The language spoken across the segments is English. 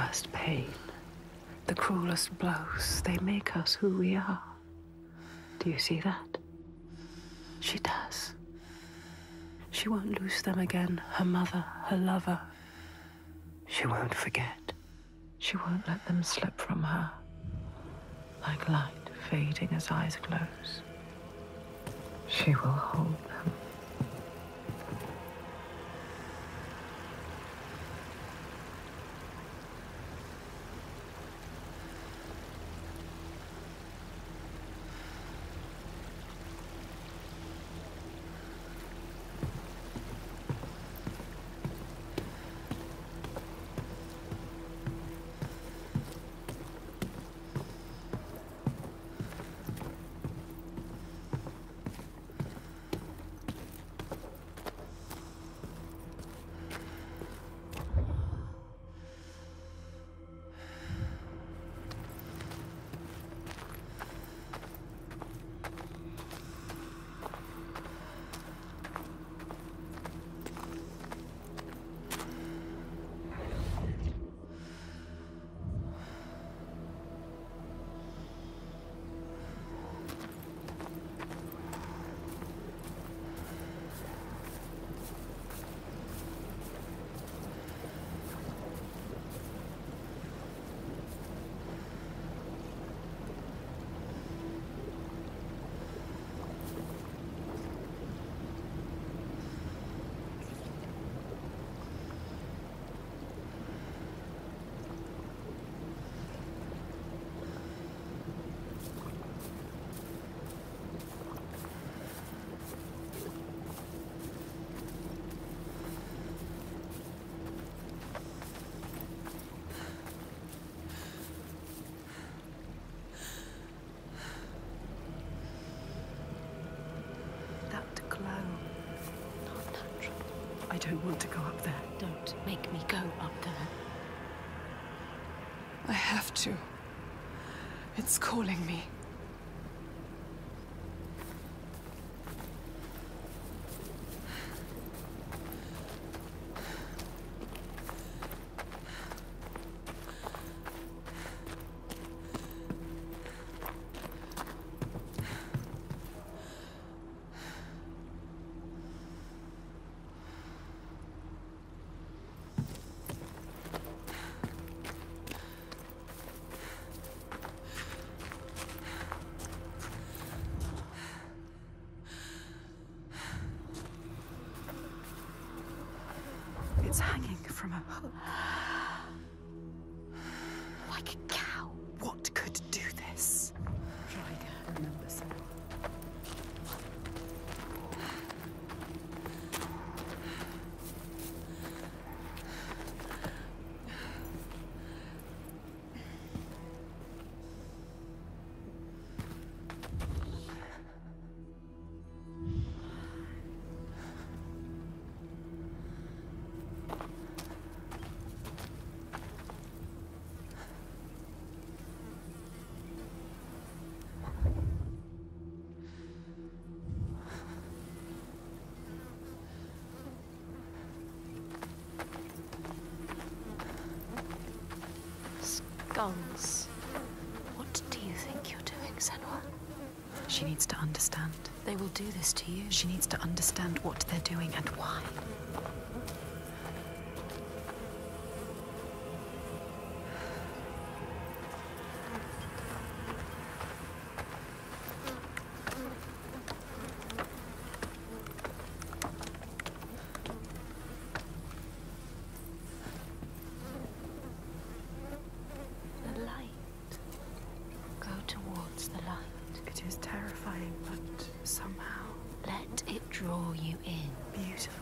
worst pain, the cruelest blows, they make us who we are. Do you see that? She does. She won't lose them again, her mother, her lover. She won't forget. She won't let them slip from her, like light fading as eyes close. She will hold them. I don't want to go up there. Don't make me go up there. I have to. It's calling me. It's hanging from a hook. Like a cow. What could do this? Try to remember something. Skulls. What do you think you're doing, Senua? She needs to understand. They will do this to you. She needs to understand what they're doing and why. The light. Go towards the light. It is terrifying, but somehow Let it draw you in. beautiful.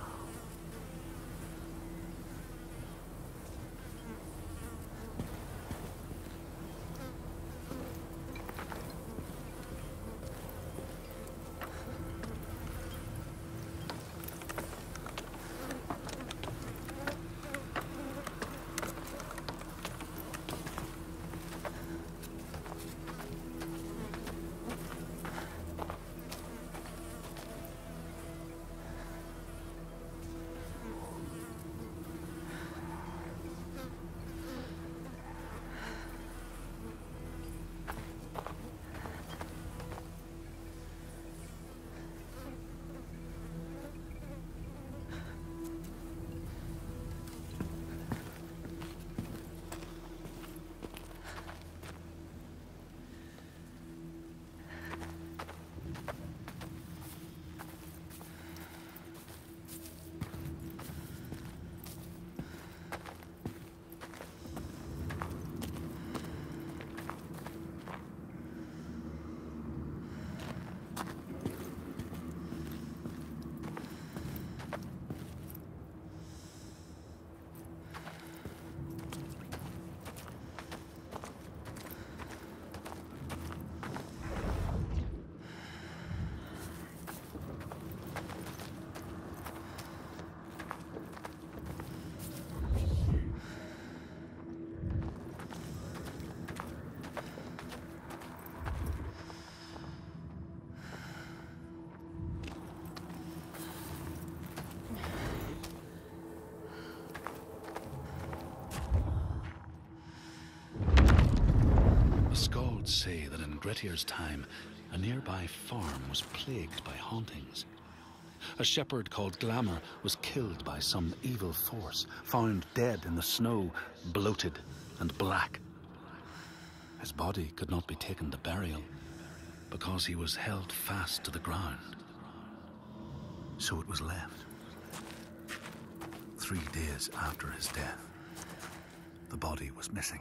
would say that in Grettir's time, a nearby farm was plagued by hauntings. A shepherd called Glamour was killed by some evil force, found dead in the snow, bloated and black. His body could not be taken to burial because he was held fast to the ground. So it was left. 3 days after his death, the body was missing.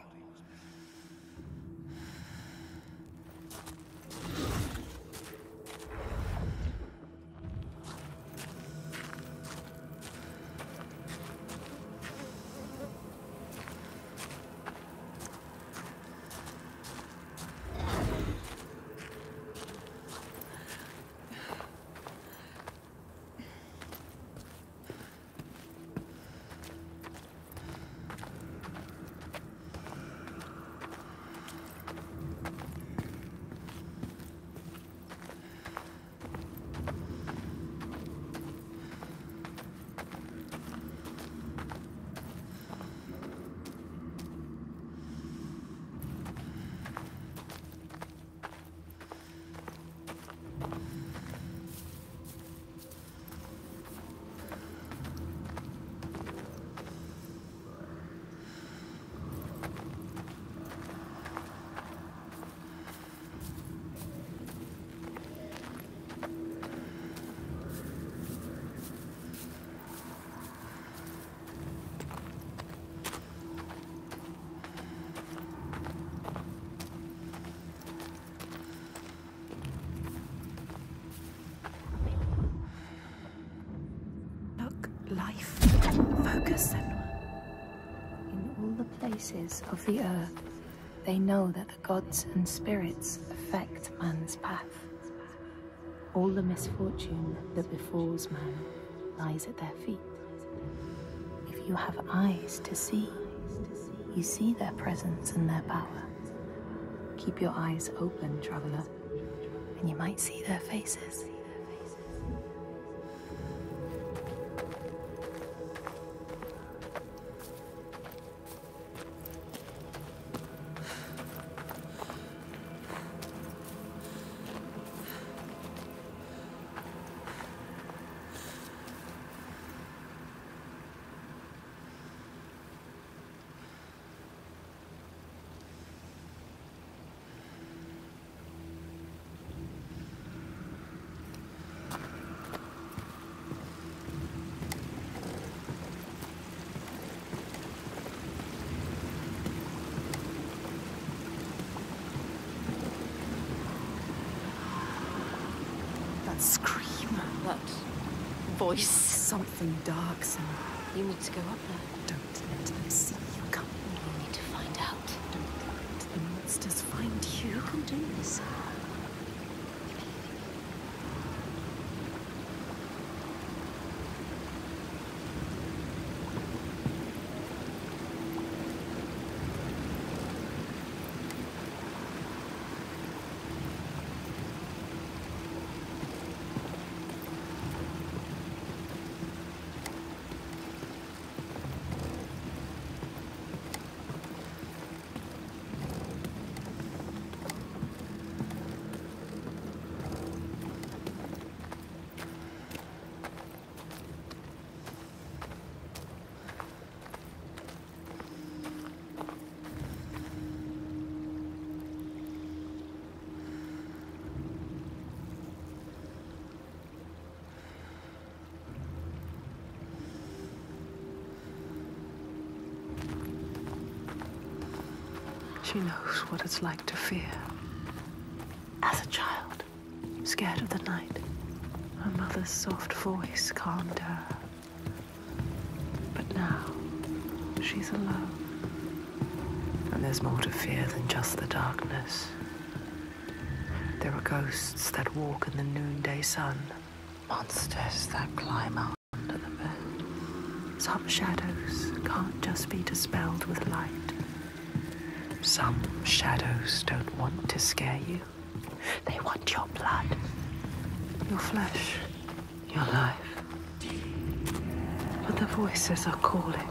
Life. Focus, Senua. In all the places of the earth, they know that the gods and spirits affect man's path. All the misfortune that befalls man lies at their feet. If you have eyes to see, you see their presence and their power. Keep your eyes open, traveler, and you might see their faces. Scream. That voice. Something dark, Senua. You need to go up there. Don't let them see you coming. You need to find out. Don't let the monsters find you. You can do this. She knows what it's like to fear. As a child, scared of the night, her mother's soft voice calmed her. But now, she's alone. And there's more to fear than just the darkness. There are ghosts that walk in the noonday sun, monsters that climb up under the bed. Some shadows can't just be dispelled with light. Some shadows don't want to scare you. They want your blood, your flesh, your life. But the voices are calling.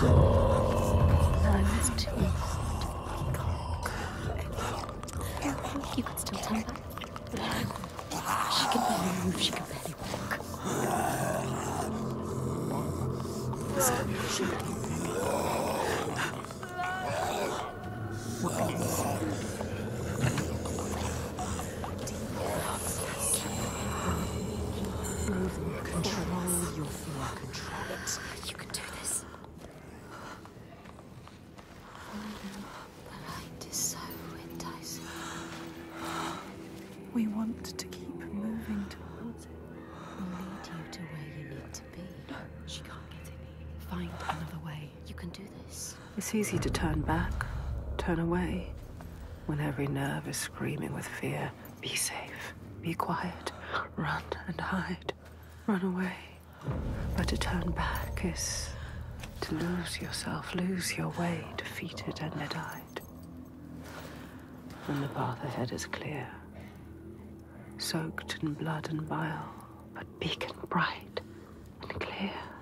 it's too hard. You could still turn back. She can barely move, she can barely walk. What can you do? Control your fear, control it. You can do this. The light is so enticing. We want to keep moving towards it. We'll lead you to where you need to be. No, she can't get in. Find another way. You can do this. It's easy to turn back, turn away, when every nerve is screaming with fear. Be safe, be quiet, run and hide, run away. But to turn back is to lose yourself, lose your way, defeated and dead-eyed. And the path ahead is clear, soaked in blood and bile, but beacon bright and clear.